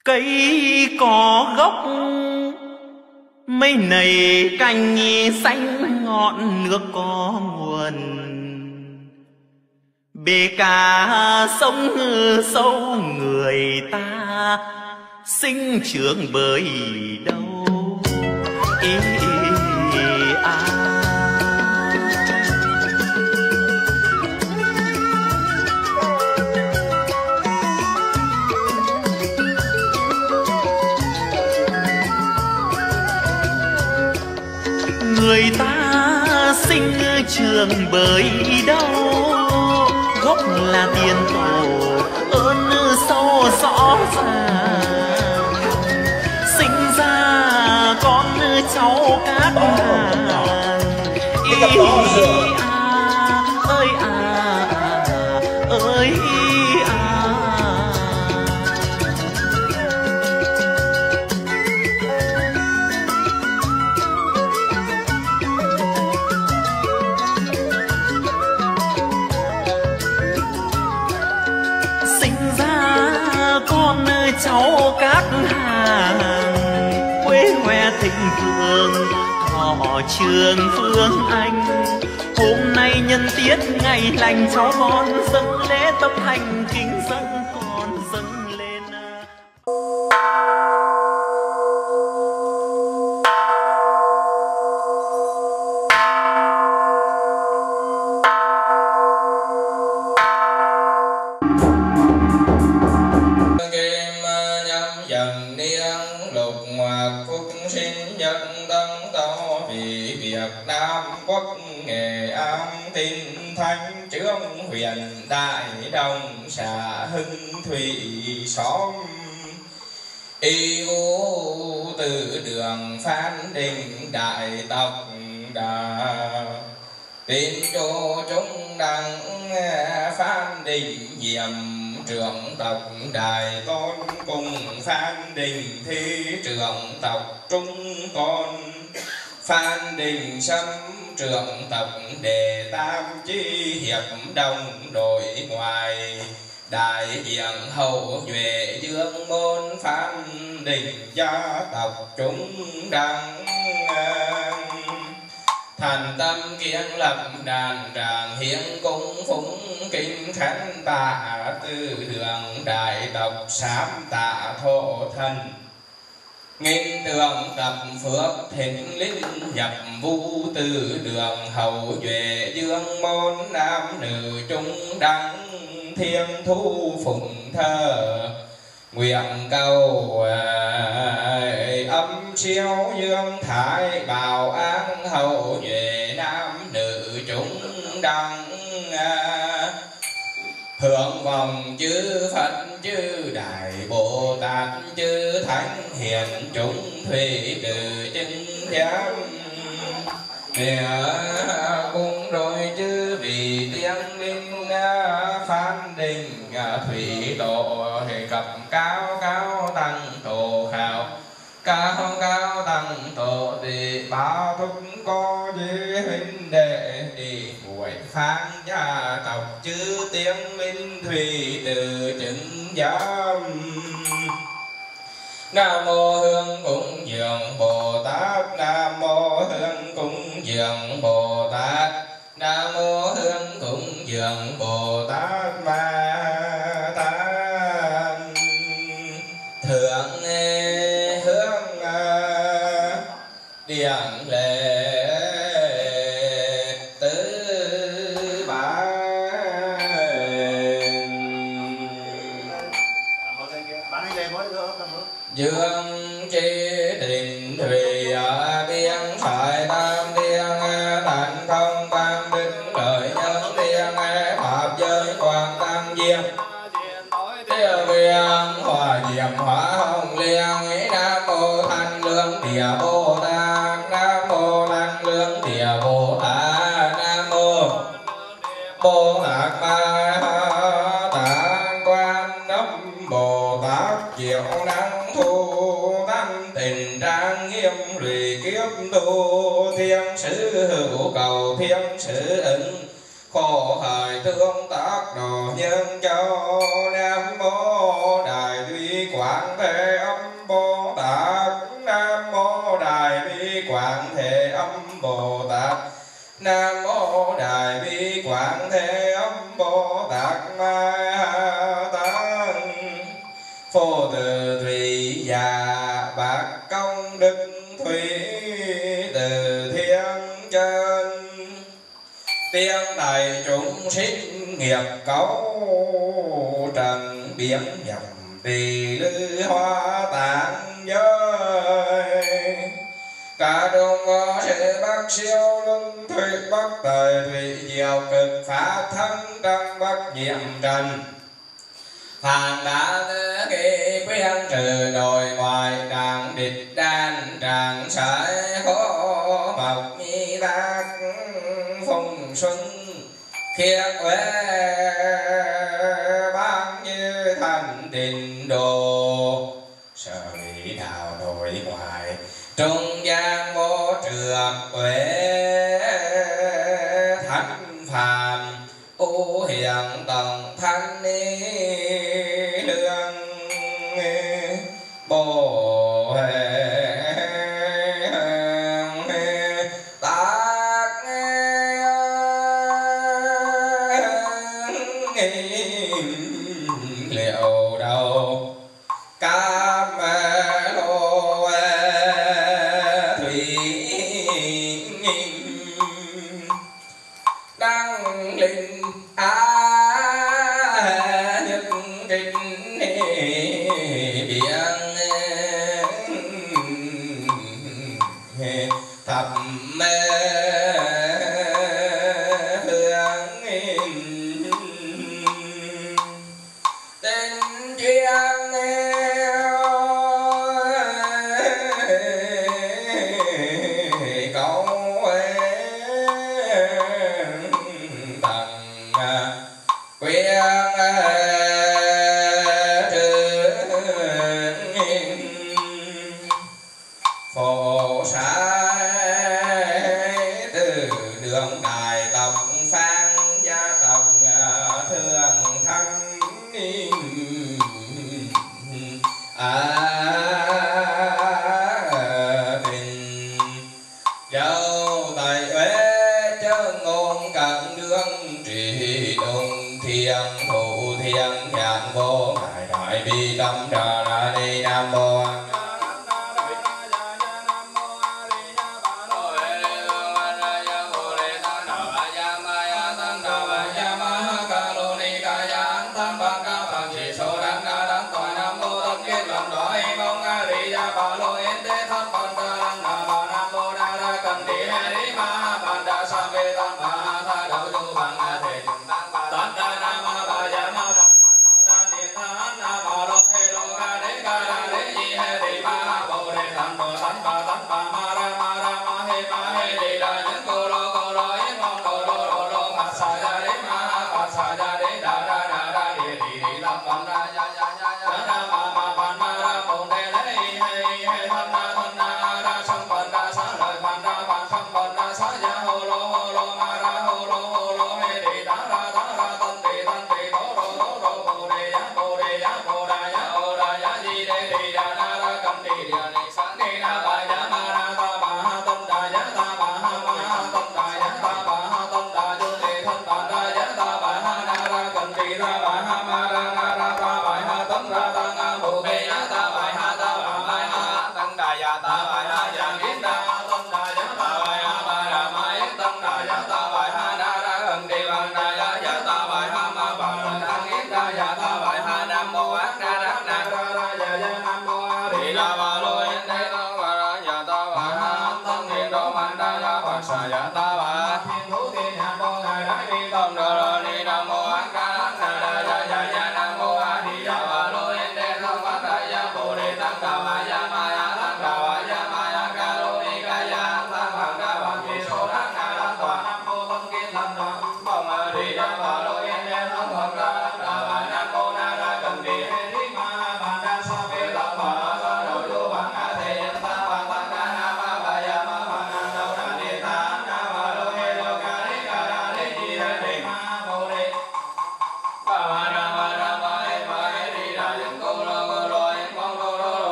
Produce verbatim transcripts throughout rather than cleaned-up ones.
Cây có gốc mấy nầy cành xanh, ngọn nước có nguồn. Bể cá sông sâu người ta sinh trưởng bởi đâu. Ý, ý, à. Người ta sinh trường bởi đâu, gốc là tiền tổ ơn sâu rõ ràng. Sinh ra con cháu các hàng, ý à ơi à ơi à. Con cháu các hàng quê hoe thịnh vượng, thọ trường phương Anh. Hôm nay nhân tiết ngày lành, cháu con dâng lễ tập thành kính dâng con dâng lên. Huyện Đại Đồng xã Hưng Thủy xóm y vũ từ đường Phan Đình đại tộc đà tin cho chúng đăng Phan Đình nhiệm trưởng tộc Đại Tôn cùng Phan Đình thi trưởng tộc Trung Tôn Phan Đình Sâm trưởng tộc Đề Tam Chi hiệp đồng đội ngoài đại diện hậu nhuệ dương môn Phan Đình gia tộc chúng đăng thành tâm kiến lập đàn tràng hiến cung phúng kinh khánh tạ từ đường đại tộc sám tạ thổ thần nghìn tường tập phước thịnh linh nhập vũ từ đường hậu duệ dương môn nam nữ trung đăng thiên thu phụng thơ nguyện cầu âm siêu dương thái bảo an hậu duệ nam nữ chúng đăng hưởng vòng chư Phật chư Đại Bồ Tát chư Thánh hiền chúng thủy từ chân giám địa cung rồi chư vị tiên linh Phan Đình thủy độ gặp cao cao tăng tổ khảo cao cao tăng tổ thì báo thúc có dế huynh đệ đi buổi Phan gia tộc chư tiên linh thủy từ chứng giám. Nam mô Hương Cúng Dường Bồ Tát, Nam mô Hương Cúng Dường Bồ Tát, Nam mô Hương Cúng Dường Bồ Tát Ma Tát. Thượng hướng điện lệ tứ bá dương chi đình thủy biên phải tam thiên thành không ban đinh lợi nhân thiên pháp giới quan tăng diêm tiêu viên hòa diệm hóa hồng liên. Nam mô thanh lương địa Bồ Tát, Nam mô thanh lương địa Bồ Tát, Nam mô Bồ Tát Ma Tát Quan Âm Bồ Tát diệu năng thu tâm tình trang nghiêm lụy kiếp tu thiên sứ hữu cầu thiên sứ ứng khổ hại thương tác đồ nhân châu. Nam mô Đại Duy Quán Quảng Thế Âm Bồ Tát. Nam mô Đại Bi Quảng Thế Âm Bồ Tát. Nam mô Đại Bi Quảng Thế Âm Bồ Tát. Ma Tát Phổ Từ Thủy Già Bạc Công Đức Thủy Từ Thiên Chân. Tiên đại chúng sinh nghiệp cấu trần biến nhập tỳ lư hoa tạng giới. Cả đông có sự bắc siêu luân thủy bắc thời thủy diệu cực pháp thân trong bắc nhiệm trần. Hàng đã tư kỳ khuyên trừ nội ngoại tràng địch đan tràng sải khổ mộc nhi tác phong xuân khiết quế ban như thành đình đồ. Sở lý đạo nội ngoại trung gian vô trường quế thánh phàm u hiện tầng thanh ni lương bồ hề tác liệu đầu cam lô thủy đăng linh á nhất trinh biển thập mê hương tên chuyên câu bằng quyền phổ sai từ đường đại tộc phan gia tộc thương thắng à tình dấu tại uế chớ ngôn cận đương trì đông thiên thủ thiên nhàn vô đại đại bi tâm đà la ni nam mô. Hãy subscribe cho kênh Ghiền Mì Gõ để không bỏ lỡ những video hấp dẫn.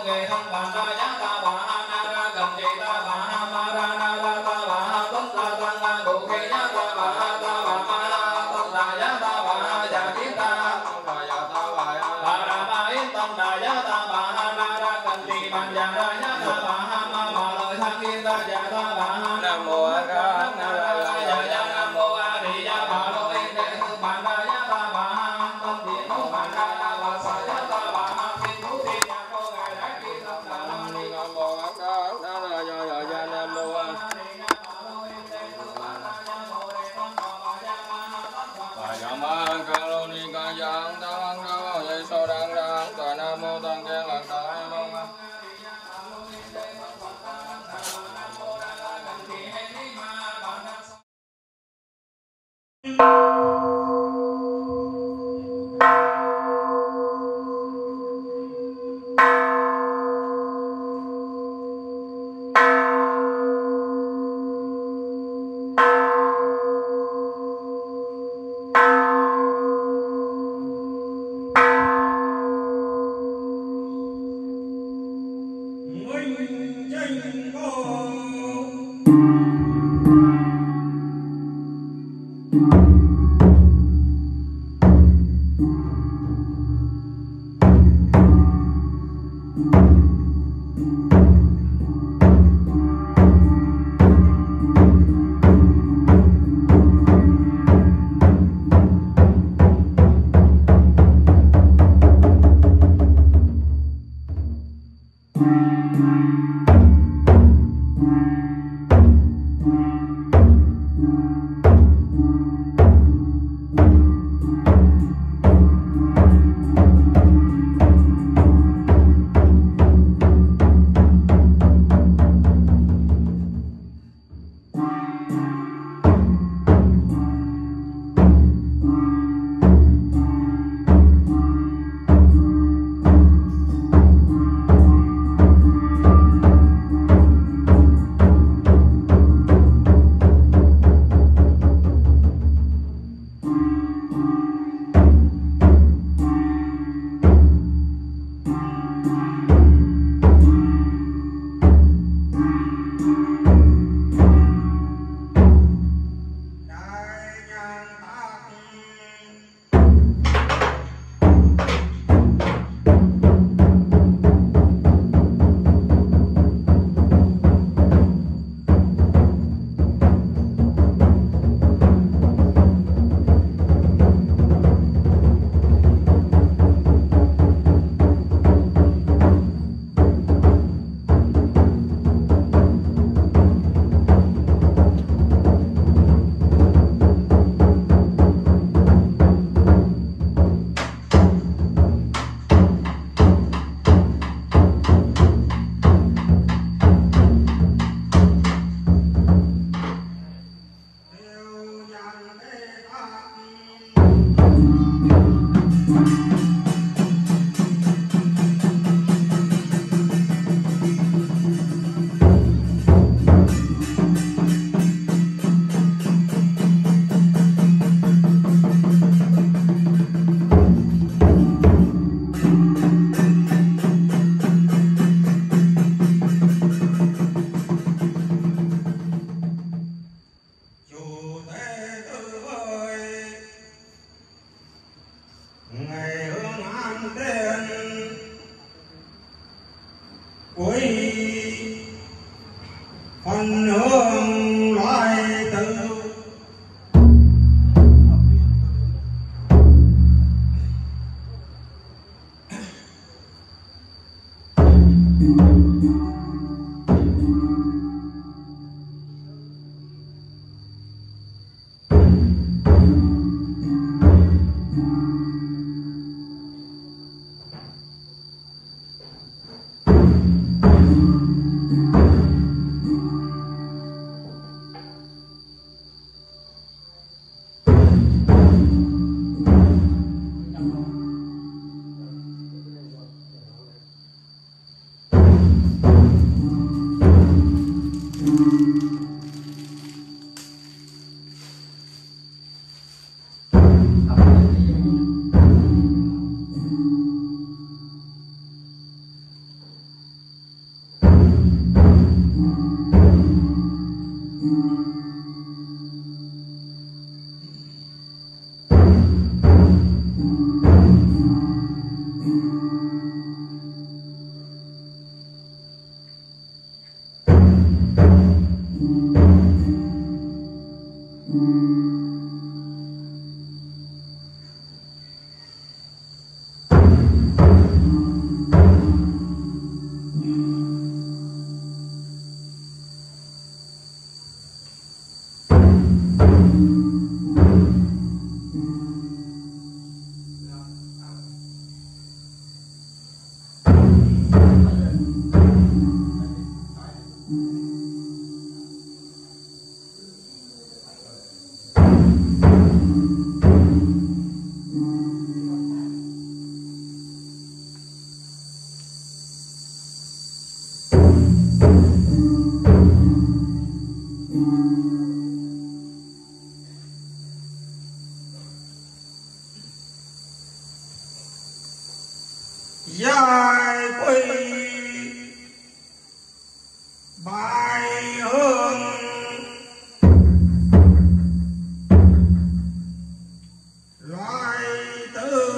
Thank dài quay bài hương loài tư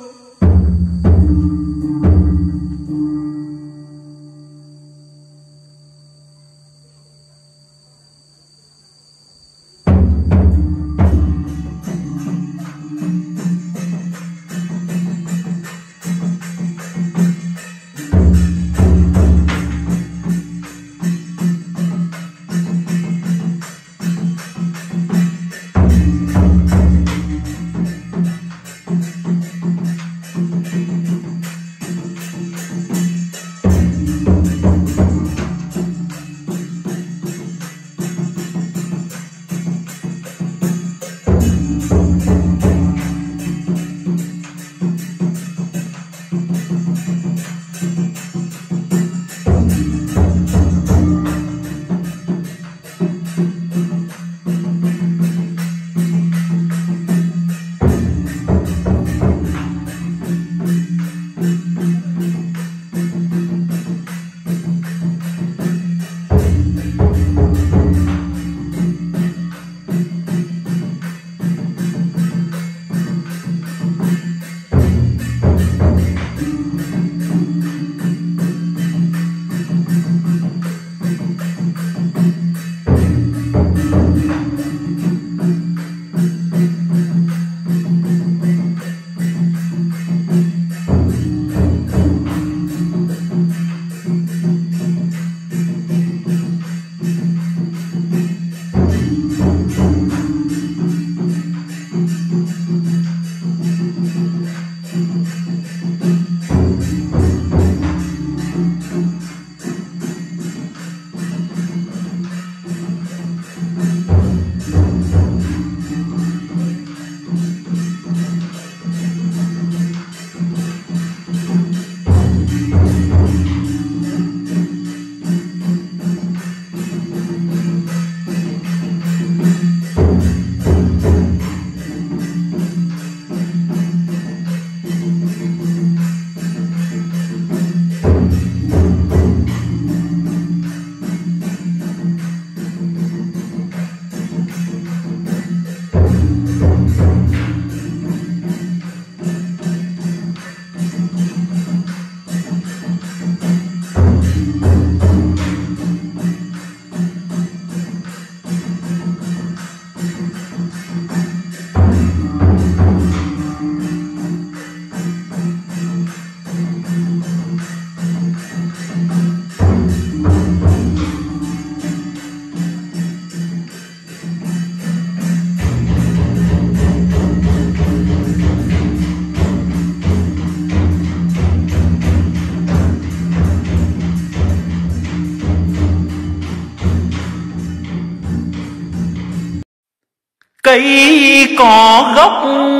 cây có gốc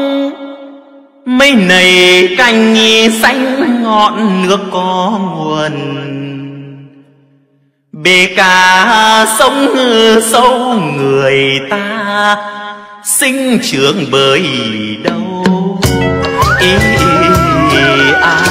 mấy nầy cành xanh ngọn nước có nguồn, bể cả sông sâu người ta sinh trưởng bởi đâu. Ý, ý, à.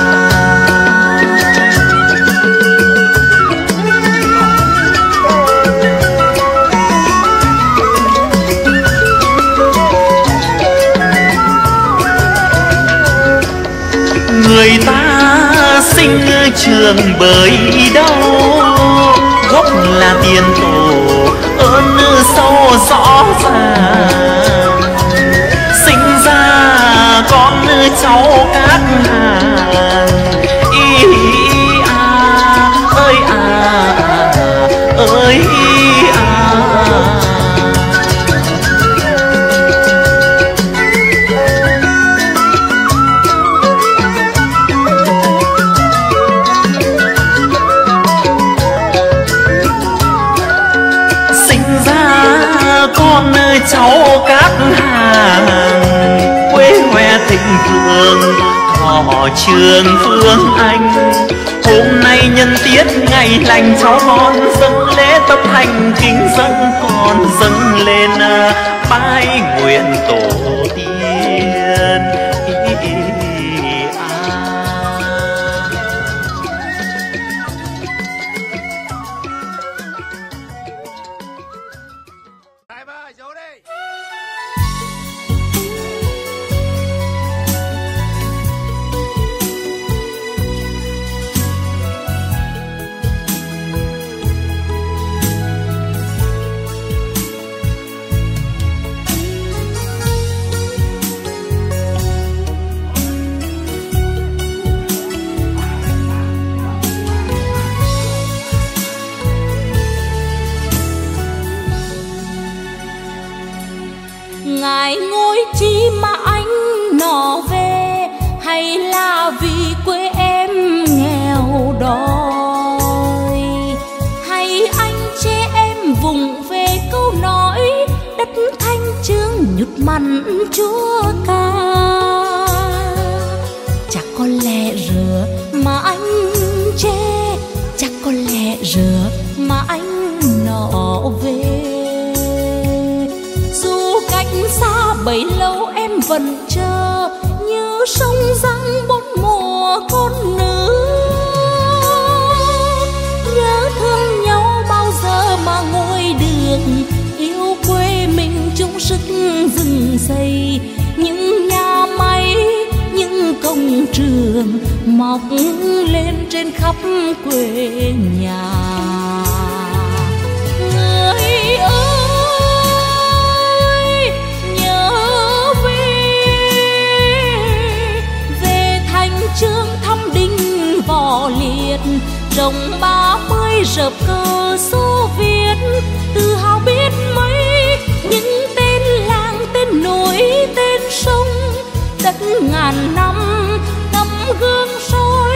Người ta sinh trường bởi đâu, gốc là tiền tổ ơn sâu rõ ràng. Sinh ra con cháu các hàng, ý à ơi à ơi à. cháu các hàng quê hoe thịnh vượng thọ trường Phương Anh. Hôm nay nhân tiết ngày lành cháu con dâng lễ tập thành kính dâng con dâng lên bái nguyện tổ tiên. Ngài ngôi chi mà anh nọ về, hay là vì quê em nghèo đói, hay anh che em vùng về câu nói đất thanh chương nhụt mặn chúa ca. Chắc có lẽ rửa mà anh che, chắc có lẽ rửa mà anh nọ về. Xa bấy lâu em vẫn chờ, như sông răng bốn mùa con nữ. Nhớ thương nhau bao giờ mà ngồi được, yêu quê mình chung sức rừng xây. Những nhà máy, những công trường mọc lên trên khắp quê nhà. Người ơi Trương thăm đinh võ liệt, rộng ba mươi rợp cờ Xô Viết. Tự hào biết mấy những tên làng, tên núi, tên sông, đất ngàn năm tấm gương soi